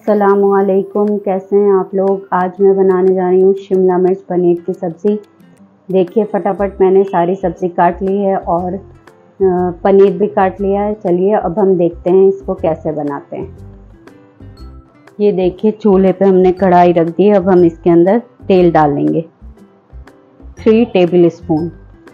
अस्सलामुअलैकुम, कैसे हैं आप लोग। आज मैं बनाने जा रही हूँ शिमला मिर्च पनीर की सब्ज़ी। देखिए फटाफट मैंने सारी सब्ज़ी काट ली है और पनीर भी काट लिया है। चलिए अब हम देखते हैं इसको कैसे बनाते हैं। ये देखिए चूल्हे पे हमने कढ़ाई रख दी है। अब हम इसके अंदर तेल डालेंगे 3 टेबल स्पून।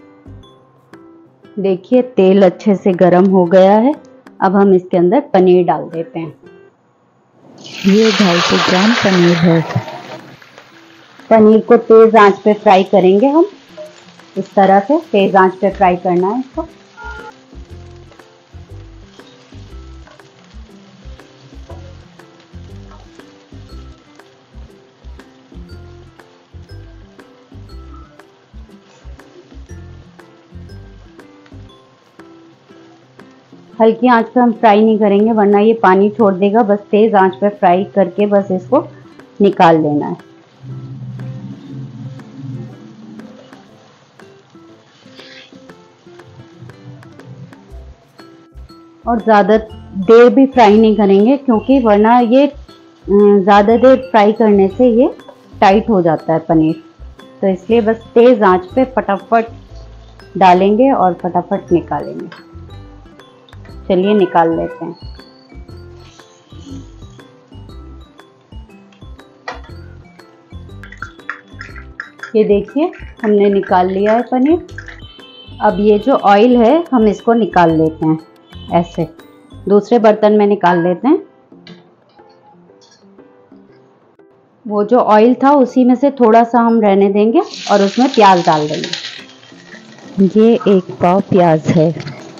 देखिए तेल अच्छे से गर्म हो गया है। अब हम इसके अंदर पनीर डाल देते हैं। ये 250 ग्राम पनीर है। पनीर को तेज़ आंच पे फ्राई करेंगे हम। इस तरह से तेज़ आंच पे फ्राई करना है इसको। हल्की आंच पे हम फ्राई नहीं करेंगे वरना ये पानी छोड़ देगा। बस तेज़ आंच पे फ्राई करके बस इसको निकाल लेना है। और ज़्यादा देर भी फ्राई नहीं करेंगे क्योंकि वरना ये ज़्यादा देर फ्राई करने से ये टाइट हो जाता है पनीर। तो इसलिए बस तेज़ आंच पे फटाफट डालेंगे और फटाफट निकालेंगे। चलिए निकाल लेते हैं। ये देखिए हमने निकाल लिया है पनीर। अब ये जो ऑयल है हम इसको निकाल लेते हैं। ऐसे दूसरे बर्तन में निकाल लेते हैं। वो जो ऑयल था उसी में से थोड़ा सा हम रहने देंगे और उसमें प्याज डाल देंगे। ये 1 पाव प्याज है।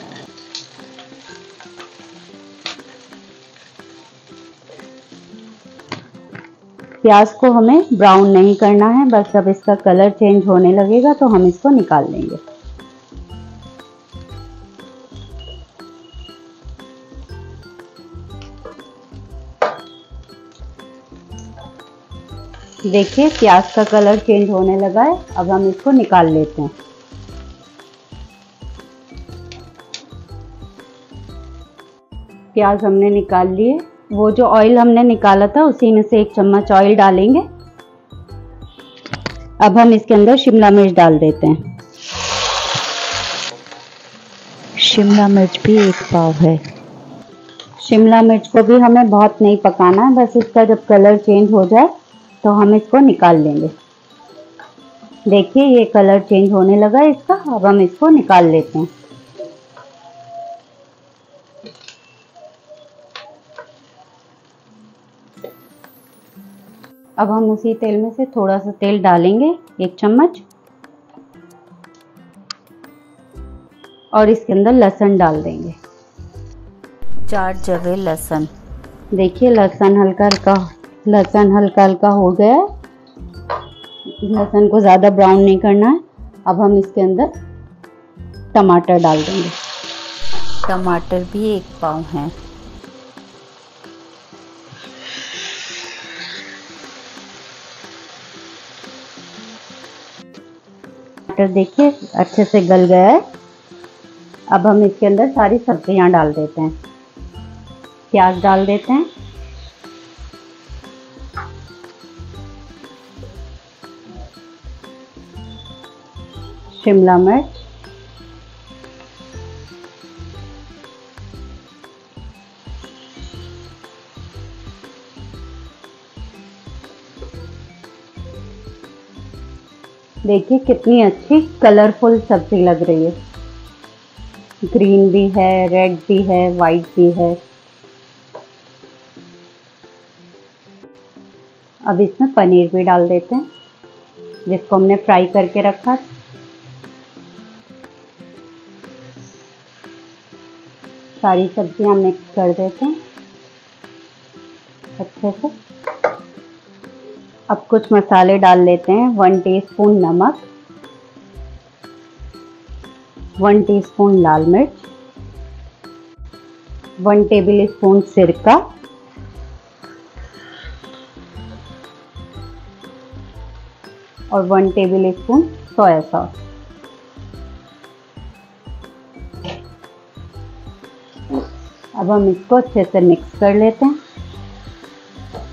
प्याज को हमें ब्राउन नहीं करना है, बस जब इसका कलर चेंज होने लगेगा तो हम इसको निकाल लेंगे। देखिए प्याज का कलर चेंज होने लगा है। अब हम इसको निकाल लेते हैं। प्याज हमने निकाल लिए। वो जो ऑयल हमने निकाला था उसी में से 1 चम्मच ऑयल डालेंगे। अब हम इसके अंदर शिमला मिर्च डाल देते हैं। शिमला मिर्च भी 1 पाव है। शिमला मिर्च को भी हमें बहुत नहीं पकाना है, बस इसका जब कलर चेंज हो जाए तो हम इसको निकाल लेंगे। देखिए ये कलर चेंज होने लगा है इसका। अब हम इसको निकाल लेते हैं। अब हम उसी तेल में से थोड़ा सा तेल डालेंगे 1 चम्मच और इसके अंदर लहसुन डाल देंगे 4 जवे लहसुन। देखिए लहसुन हल्का हल्का हो गया है। लहसुन को ज़्यादा ब्राउन नहीं करना है। अब हम इसके अंदर टमाटर डाल देंगे। टमाटर भी 1 पाव है। टमाटर देखिए अच्छे से गल गया है। अब हम इसके अंदर सारी सब्जियां डाल देते हैं। प्याज डाल देते हैं, शिमला मिर्च, देखिए कितनी अच्छी कलरफुल सब्जी लग रही है। ग्रीन भी है, रेड भी है, वाइट भी है। अब इसमें पनीर भी डाल देते हैं जिसको हमने फ्राई करके रखा। सारी सब्जियां मिक्स कर देते हैं अच्छे से। अब कुछ मसाले डाल लेते हैं। 1 टीस्पून नमक, 1 टीस्पून लाल मिर्च, 1 टेबल स्पून सिरका, और 1 टेबल स्पून सोया सॉस। अब हम इसको अच्छे से मिक्स कर लेते हैं।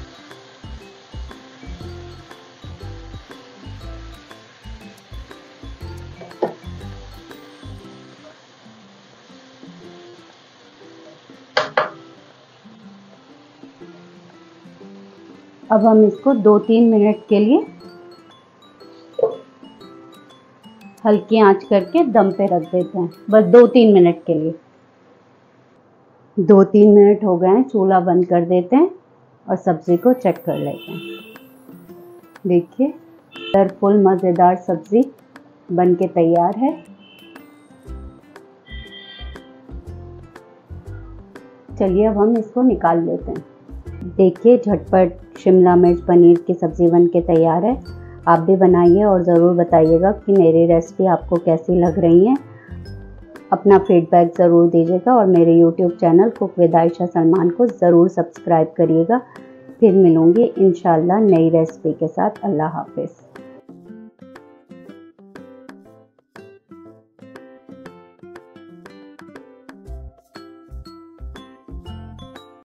अब हम इसको 2-3 मिनट के लिए हल्की आंच करके दम पे रख देते हैं, बस 2-3 मिनट के लिए। 2-3 मिनट हो गए हैं, चूल्हा बंद कर देते हैं और सब्ज़ी को चेक कर लेते हैं। देखिए कलरफुल मज़ेदार सब्ज़ी बन के तैयार है। चलिए अब हम इसको निकाल लेते हैं। देखिए झटपट शिमला मिर्च पनीर की सब्ज़ी बन के तैयार है। आप भी बनाइए और ज़रूर बताइएगा कि मेरी रेसिपी आपको कैसी लग रही है। अपना फीडबैक ज़रूर दीजिएगा और मेरे YouTube channel cook with Ayesha Salman को ज़रूर सब्सक्राइब करिएगा। फिर मिलूँगी इंशाल्लाह नई रेसिपी के साथ। अल्लाह हाफ़िज़।